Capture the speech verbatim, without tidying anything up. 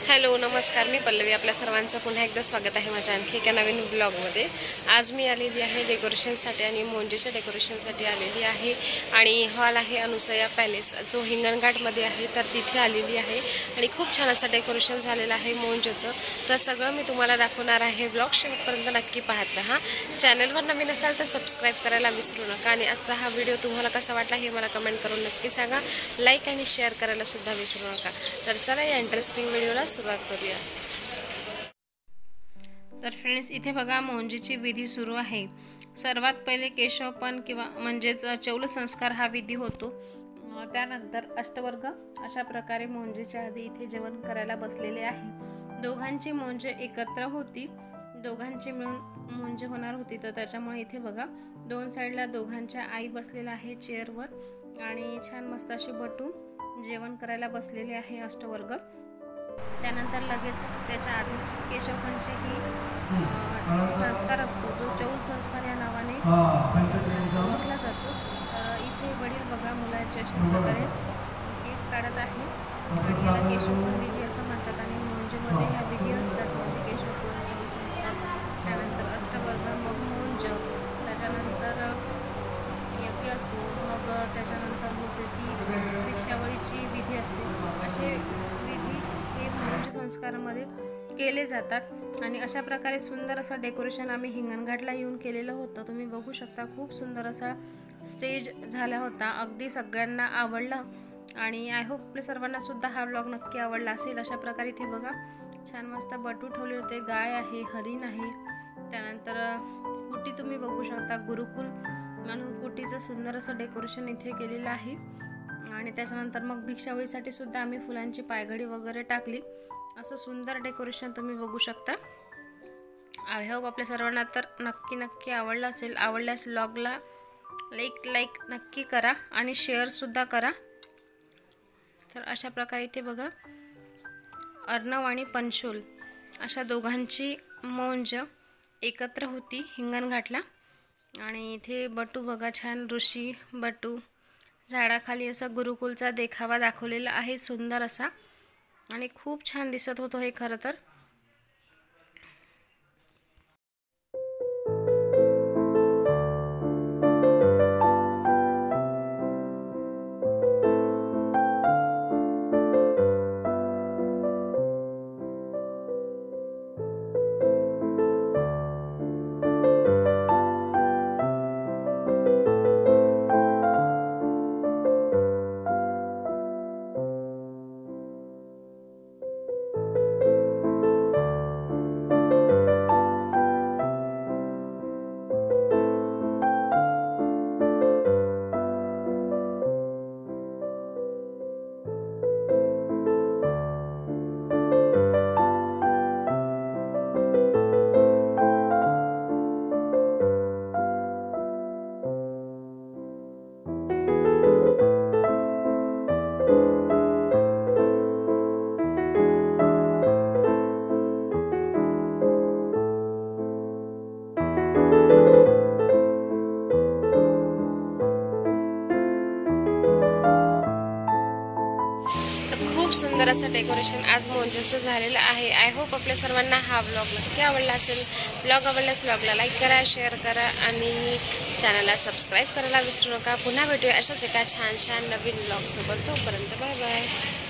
Hello नमस्कार, मी पल्लवी. आपल्या सर्वांचं पुन्हा एकदा स्वागत आहे माझ्या आणखी एका नवीन ब्लॉगमध्ये. आज मी आलेली आहे डेकोरेशनसाठी आणि मोंजेच्या डेकोरेशनसाठी आलेली आहे. आणि हॉल आहे अनुसया पॅलेस, जो हिंगणघाटमध्ये आहे, तर तिथे आलेली आहे. आणि खूप छान असं डेकोरेशन झालेलं आहे मोंजेचं. तर सगळं मी तुम्हाला दाखवणार आहे. ब्लॉग शेवटपर्यंत नक्की पाहत राहा. चॅनलवर नवीन असाल तर सबस्क्राईब करायला विसरू नका. आणि आजचा हा व्हिडिओ तुम्हाला कसा वाटला हे मला कमेंट करून नक्की सांगा. लाईक आणि शेअर करायला सुद्धा विसरू नका. तर चला या इंटरेस्टिंग व्हिडिओला सुरुवात करूया. तर फ्रेंड्स, इथे बघा मोंजेची विधी सुरू आहे. सर्वात पहिले केशवपन किंवा म्हणजेच चौल संस्कार हा विधी होतो. त्यानंतर अष्टवर्ग अशा प्रकारे मोंजेच्या आधी इथे जेवण करायला बसलेले आहे. दोघांची मोंजे एकत्र होती, दोघांची मिळून मोंजे होणार होती. तर त्याच्यामुळे इथे बघा दोन साईडला दोघांच्या आई बसलेल्या आहे चेअरवर आणि छान मस्त अशी बटू जेवण करायला बसलेले आहे अष्टवर्ग. त्यानंतर लगेच त्याच्या आधी केशवपंची ही संस्कार असतो, जो चौल संस्कार या नावाने ओळखला जातो. तर इथे वडील बघा मुलाचे अशा प्रकारे केस काढत आहे आणि याला केशवपन विधी असं म्हणतात. आणि मोंजेमध्ये ह्या विधी असतात, म्हणजे केशवपन, चौल संस्कार, त्यानंतर अष्टवर्ग, मग मोंज, त्याच्यानंतर यज्ञ असतो, मग त्याच्यानंतर होते ती भिक्षावळीची विधी असते. असे विधी हे मोंज संस्कारामध्ये केले जातात. आणि अशा प्रकारे सुंदर असं डेकोरेशन आम्ही हिंगणघाटला येऊन केलेलं होतं. तुम्ही बघू शकता, खूप सुंदर असा स्टेज झाला होता. अगदी सगळ्यांना आवडलं आणि आय होप आपल्या सर्वांना सुद्धा हा व्लॉग नक्की आवडला असेल. अशा प्रकारे इथे बघा छान मस्त बटू ठेवले होते, गाय आहे, हरिण आहे, त्यानंतर कुटी तुम्ही बघू शकता, गुरुकुल म्हणून कुटीचं सुंदर असं डेकोरेशन इथे केलेलं आहे. आणि त्याच्यानंतर मग भिक्षावळीसाठी सुद्धा आम्ही फुलांची पायघडी वगैरे टाकली. असं सुंदर डेकोरेशन तुम्ही बघू शकता. आय होप आपल्या सर्वांना तर नक्की नक्की आवडलं असेल. आवडल्यास व्लॉगला लाईक लाईक नक्की करा आणि शेअरसुद्धा करा. तर अशा प्रकारे इथे बघा अर्णव आणि पंचोल अशा दोघांची मोंज एकत्र होती हिंगणघाटला. आणि इथे बटू बघा, छान ऋषी बटू झाडाखाली असा गुरुकुलचा देखावा दाखवलेला आहे सुंदर असा. आणि खूप छान दिसत होतो हे खरं तर. खूप सुंदर असं डेकोरेशन आज मोंजेचं झालेलं आहे. आय होप आपल्या सर्वांना हा व्लॉग नक्की आवडला असेल. व्लॉग आवडल्यास व्लॉगला लाईक करा, शेअर करा आणि चॅनलला सबस्क्राईब करायला विसरू नका. पुन्हा भेटूया अशाच एका छान छान नवीन व्लॉगसोबत. तोपर्यंत बाय बाय.